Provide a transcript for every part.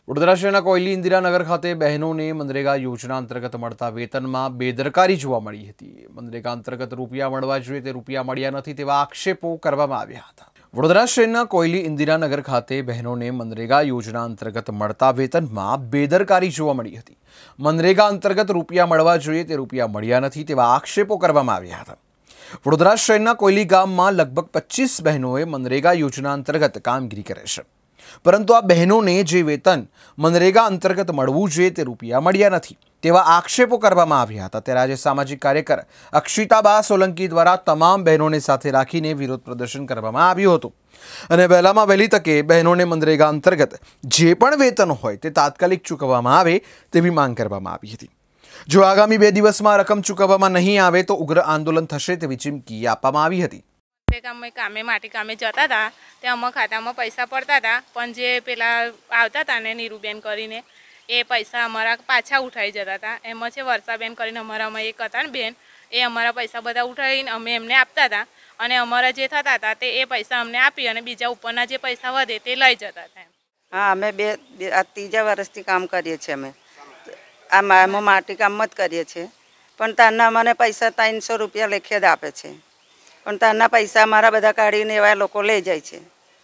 વડોદરા શહેરના કોયલી ઇન્દિરાનગર ખાતે બહેનોને મનરેગા યોજના અંતર્ગત મળતા વેતનમાં બેદરકારી જોવા મળી હતી। મનરેગા અંતર્ગત રૂપિયા મળવા જોઈએ તે રૂપિયા મળ્યા નથી તેવા આક્ષેપો કરવામાં આવ્યા હતા। વડોદરા શહેરના કોયલી ઇન્દિરાનગર ખાતે બહેનોને મનરેગા યોજના અંતર્ગત મળતા વેતનમાં બેદરકારી જોવા મળી હતી। મનરેગા અંતર્ગત રૂપિયા મળવા જોઈએ તે રૂપિયા મળ્યા નથી તેવા આક્ષેપો કરવામાં આવ્યા હતા। વડોદરા શહેરના કોયલી ગામમાં લગભગ 25 બહેનોએ મનરેગા યોજના અંતર્ગત કામગીરી કરે છે, પરંતુ આ બહેનોને જે વેતન મનરેગા અંતર્ગત મળવું જોઈએ તે રૂપિયા મળ્યા નથી તેવા આક્ષેપો કરવામાં આવ્યા હતા। ત્યારે આજે સામાજિક કાર્યકર અક્ષિતાબા સોલંકી દ્વારા તમામ બહેનોને સાથે રાખીને વિરોધ પ્રદર્શન કરવામાં આવ્યું હતું અને વહેલામાં વહેલી તકે બહેનોને મનરેગા અંતર્ગત જે પણ વેતન હોય તે તાત્કાલિક ચૂકવવામાં આવે તેવી માંગ કરવામાં આવી હતી। જો આગામી 2 દિવસમાં રકમ ચૂકવવામાં નહીં આવે તો ઉગ્ર આંદોલન થશે તેવી ચીમકી આપવામાં આવી હતી। કામે માટી કામે જતા હતા તે અમારા ખાતામાં પૈસા પડતા હતા, પણ જે પેલા આવતા હતા ને નીરુબેન કરીને એ પૈસા અમારા પાછા ઉઠાઈ જતા હતા। એમાં છે વર્ષાબેન કરીને અમારામાં એક હતા ને બેન, એ અમારા પૈસા બધા ઉઠાવીને અમે એમને આપતા હતા અને અમારા જે થતા હતા તે એ પૈસા અમને આપી અને બીજા ઉપરના જે પૈસા વધે તે લઈ જતા હતા। હા, અમે ત્રીજા વર્ષથી કામ કરીએ છીએ। અમે માટી કામ જ કરીએ છીએ, પણ તારના મને પૈસા 300 રૂપિયા લેખે જ આપે છે, પણ તારના પૈસા અમારા બધા કાઢીને એવા લોકો લઈ જાય છે।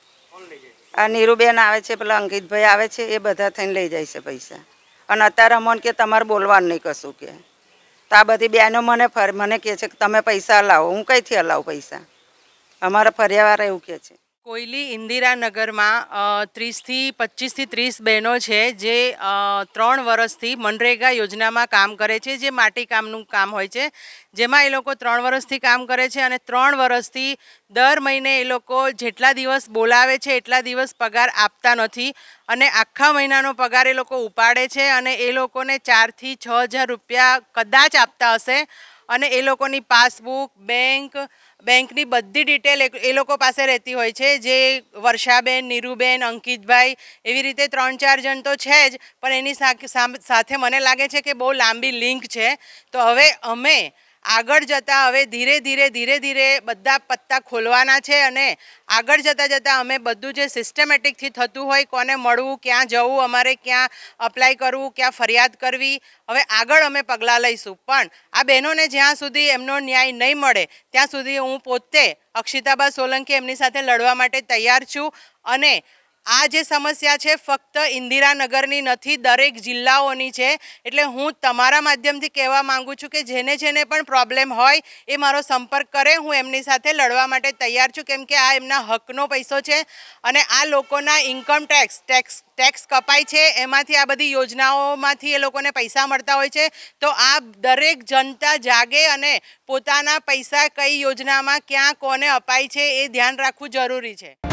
આ નીરુબેન આવે છે, પેલા અંકિતભાઈ આવે છે, એ બધા થઈને લઈ જાય છે પૈસા। અને અત્યારે અમને કે તમારે બોલવાનું નહીં કશું કે, તો આ બધી બહેનો મને કહે છે કે તમે પૈસા લાવો। હું કઈથી હલાવું પૈસા? અમારા ફરિયાવાળા એવું કહે છે। કોયલી ઇન્દિરાનગરમાં 30 થી 25 થી 30 બહેનો છે જે 3 વર્ષથી મનરેગા યોજનામાં કામ કરે છે, જે માટી કામનું કામ હોય છે, જેમાં એ લોકો 3 વર્ષથી કામ કરે છે અને 3 વર્ષથી દર મહિને એ લોકો જેટલા દિવસ બોલાવે છે એટલા દિવસ પગાર આપતા નથી અને આખા મહિનાનો પગાર એ લોકો ઉપાડે છે અને એ લોકોને 4 થી 6 હજાર રૂપિયા કદાચ આપતા હશે અને એ લોકોની પાસબુક બેંકની બધી ડિટેલ એ લોકો પાસે રહેતી હોય છે। જે વર્ષાબેન, નીરુબેન, અંકિતભાઈ એવી રીતે 3-4 જણ તો છે જ, પણ એની સાથે મને લાગે છે કે બહુ લાંબી લિંક છે। તો હવે અમે આગળ જતાં હવે ધીરે ધીરે બધા પત્તા ખોલવાના છે અને આગળ જતાં અમે બધું જે સિસ્ટમેટિકથી થતું હોય, કોને મળવું, ક્યાં જવું, અમારે ક્યાં અપ્લાય કરવું, ક્યાં ફરિયાદ કરવી, હવે આગળ અમે પગલાં લઈશું। પણ આ બહેનોને જ્યાં સુધી એમનો ન્યાય નહીં મળે ત્યાં સુધી હું પોતે અક્ષિતાબા સોલંકી એમની સાથે લડવા માટે તૈયાર છું અને આ જે સમસ્યા છે ફક્ત ઇન્દિરાનગરની નથી, દરેક જિલ્લાઓની છે। એટલે હું તમારા માધ્યમથી કહેવા માંગુ છું કે જેને પણ પ્રોબ્લેમ હોય એ મારો સંપર્ક કરે, હું એમની સાથે લડવા માટે તૈયાર છું, કેમ કે આ એમના હકનો પૈસો છે અને આ લોકોના ઇન્કમ ટેક્સ કપાય છે, એમાંથી આ બધી યોજનાઓમાંથી એ લોકોને પૈસા મળતા હોય છે। તો આ દરેક જનતા જાગે અને પોતાના પૈસા કઈ યોજનામાં ક્યાં કોને અપાય છે એ ધ્યાન રાખવું જરૂરી છે।